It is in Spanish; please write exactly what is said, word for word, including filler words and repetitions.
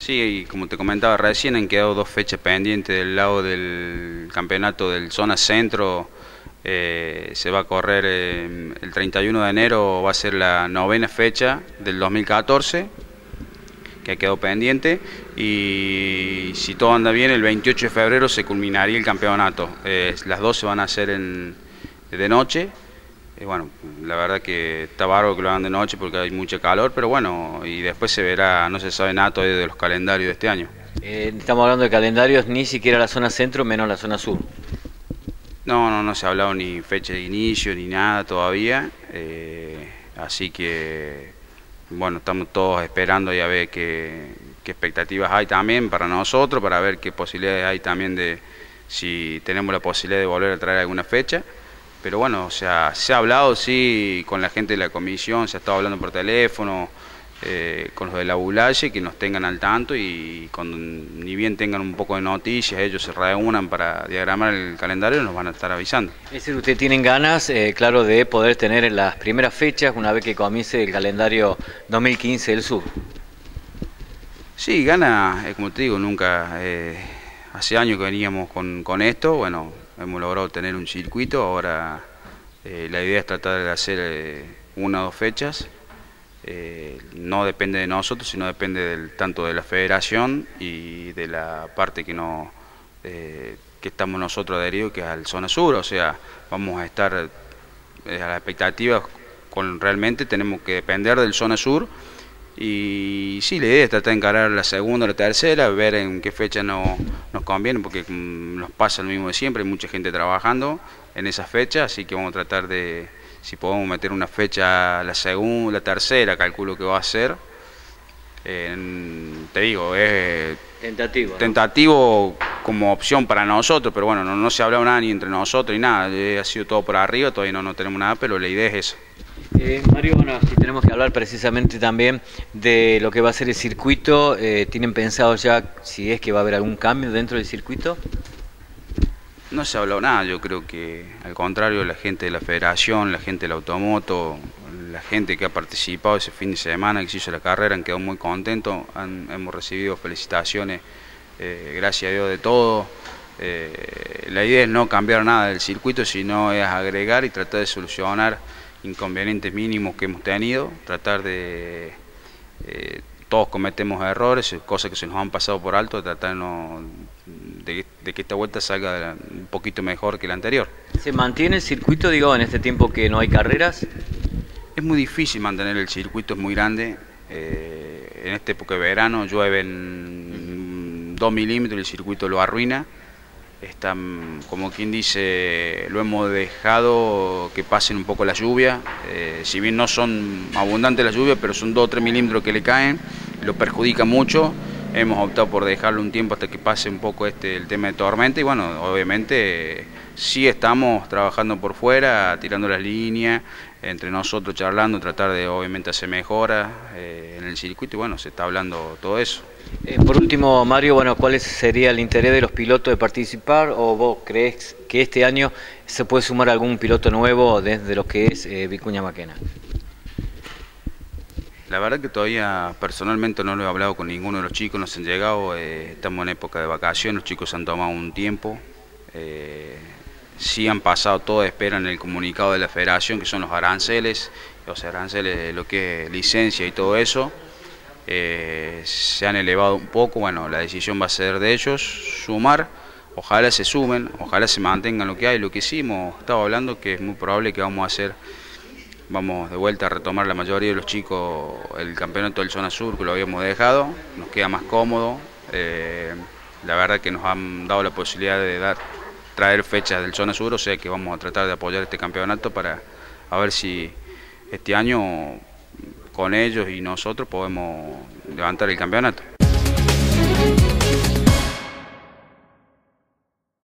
Sí, y como te comentaba recién, han quedado dos fechas pendientes del lado del campeonato del zona centro. Eh, se va a correr eh, el treinta y uno de enero, va a ser la novena fecha del dos mil catorce, que ha quedado pendiente, y si todo anda bien, el veintiocho de febrero se culminaría el campeonato. Eh, las dos se van a hacer en, de noche. Eh, bueno, la verdad que está bárbaro que lo hagan de noche porque hay mucha calor, pero bueno, y después se verá, no se sabe nada todavía de los calendarios de este año. Eh, estamos hablando de calendarios, ni siquiera la zona centro, menos la zona sur. No, no, no se ha hablado ni fecha de inicio ni nada todavía, eh, así que bueno, estamos todos esperando y a ver qué, qué expectativas hay también para nosotros, para ver qué posibilidades hay también de si tenemos la posibilidad de volver a traer alguna fecha. Pero bueno, o sea, se ha hablado, sí, con la gente de la comisión, se ha estado hablando por teléfono, eh, con los de la Bulaye, que nos tengan al tanto y con, ni bien tengan un poco de noticias, ellos se reúnan para diagramar el calendario, nos van a estar avisando. Es decir, ustedes tienen ganas, eh, claro, de poder tener las primeras fechas una vez que comience el calendario dos mil quince del sur. Sí, gana, eh, como te digo, nunca, eh, hace años que veníamos con, con esto, bueno, hemos logrado tener un circuito, ahora eh, la idea es tratar de hacer eh, una o dos fechas, eh, no depende de nosotros, sino depende del, tanto de la federación y de la parte que, no, eh, que estamos nosotros adheridos, que es al zona sur, o sea, vamos a estar eh, a la expectativa, con, realmente tenemos que depender del zona sur. Y sí, la idea es tratar de encarar la segunda o la tercera, ver en qué fecha no, nos conviene, porque mm, nos pasa lo mismo de siempre, hay mucha gente trabajando en esas fechas, así que vamos a tratar de, si podemos meter una fecha, la segunda, la tercera, calculo que va a ser. Eh, te digo, es Tentativo, ¿no? Tentativo como opción para nosotros, pero bueno, no, no se ha hablado nada ni entre nosotros ni nada, eh, ha sido todo por arriba, todavía no, no tenemos nada, pero la idea es esa. Eh, Mario, bueno, si tenemos que hablar precisamente también de lo que va a ser el circuito, eh, ¿tienen pensado ya si es que va a haber algún cambio dentro del circuito? No se ha hablado nada, yo creo que al contrario, la gente de la federación, la gente del automoto, la gente que ha participado ese fin de semana, que se hizo la carrera, han quedado muy contentos, han, hemos recibido felicitaciones, eh, gracias a Dios de todo. Eh, la idea es no cambiar nada del circuito, sino es agregar y tratar de solucionar inconvenientes mínimos que hemos tenido, tratar de, eh, todos cometemos errores, cosas que se nos han pasado por alto, tratar de, no, de, de que esta vuelta salga un poquito mejor que la anterior. ¿Se mantiene el circuito, digo, en este tiempo que no hay carreras? Es muy difícil mantener el circuito, es muy grande, eh, en esta época de verano llueven dos milímetros y el circuito lo arruina. Está, como quien dice, lo hemos dejado que pasen un poco la lluvia, eh, si bien no son abundantes las lluvias, pero son dos o tres milímetros que le caen, lo perjudica mucho. Hemos optado por dejarlo un tiempo hasta que pase un poco este el tema de tormenta y bueno, obviamente eh, sí estamos trabajando por fuera, tirando las líneas, entre nosotros charlando, tratar de obviamente hacer mejoras eh, en el circuito y bueno, se está hablando todo eso. Eh, por último, Mario, bueno, ¿cuál sería el interés de los pilotos de participar o vos crees que este año se puede sumar algún piloto nuevo desde lo que es eh, Vicuña Maquena? La verdad que todavía personalmente no lo he hablado con ninguno de los chicos, nos han llegado, eh, estamos en época de vacaciones, los chicos han tomado un tiempo, eh, sí han pasado todo, esperan el comunicado de la federación que son los aranceles, los aranceles, lo que es licencia y todo eso. Eh, se han elevado un poco, bueno, la decisión va a ser de ellos, sumar, ojalá se sumen, ojalá se mantengan lo que hay, lo que hicimos, estaba hablando que es muy probable que vamos a hacer, vamos de vuelta a retomar la mayoría de los chicos el campeonato del zona sur que lo habíamos dejado, nos queda más cómodo, eh, la verdad que nos han dado la posibilidad de dar, traer fechas del zona sur, o sea que vamos a tratar de apoyar este campeonato para a ver si este año con ellos y nosotros podemos levantar el campeonato.